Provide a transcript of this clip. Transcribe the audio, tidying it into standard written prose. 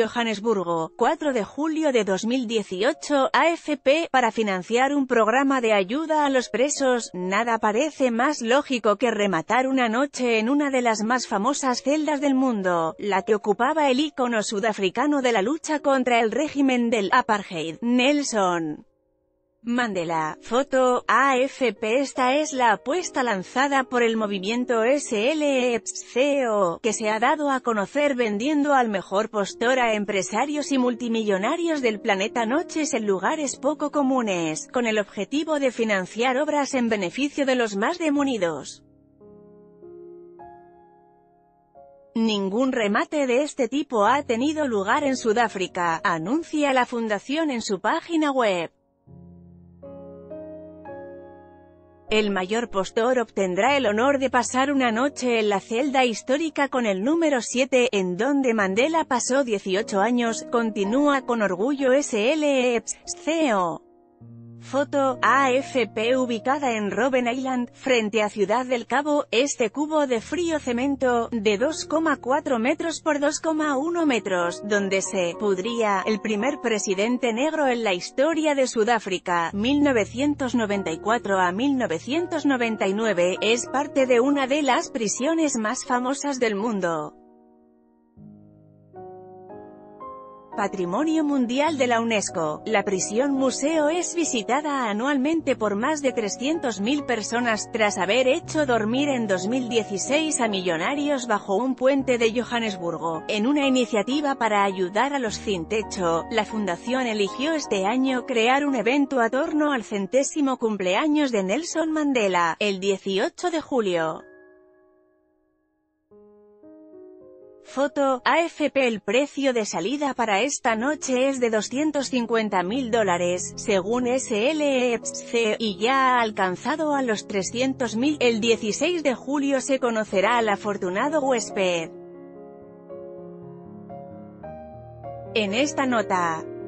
Johannesburgo, 4 de julio de 2018, AFP, para financiar un programa de ayuda a los presos. Nada parece más lógico que rematar una noche en una de las más famosas celdas del mundo, la que ocupaba el ícono sudafricano de la lucha contra el régimen del apartheid, Nelson Mandela. Foto, AFP. Esta es la apuesta lanzada por el movimiento SLEPS-CO, que se ha dado a conocer vendiendo al mejor postor a empresarios y multimillonarios del planeta noches en lugares poco comunes, con el objetivo de financiar obras en beneficio de los más desmunidos. Ningún remate de este tipo ha tenido lugar en Sudáfrica, anuncia la fundación en su página web. El mayor postor obtendrá el honor de pasar una noche en la celda histórica con el número 7, en donde Mandela pasó 18 años, continúa con orgullo SLEPS-CO. Foto, AFP. Ubicada en Robben Island, frente a Ciudad del Cabo, este cubo de frío cemento, de 2,4 metros por 2,1 metros, donde se pudría el primer presidente negro en la historia de Sudáfrica, 1994 a 1999, es parte de una de las prisiones más famosas del mundo. Patrimonio Mundial de la UNESCO, la prisión museo es visitada anualmente por más de 300.000 personas, tras haber hecho dormir en 2016 a millonarios bajo un puente de Johannesburgo. En una iniciativa para ayudar a los sin techo, la fundación eligió este año crear un evento a torno al 100º cumpleaños de Nelson Mandela, el 18 de julio. Foto, AFP. El precio de salida para esta noche es de $250.000, según SLEPS-CO, y ya ha alcanzado a los 300.000. El 16 de julio se conocerá al afortunado huésped. En esta nota.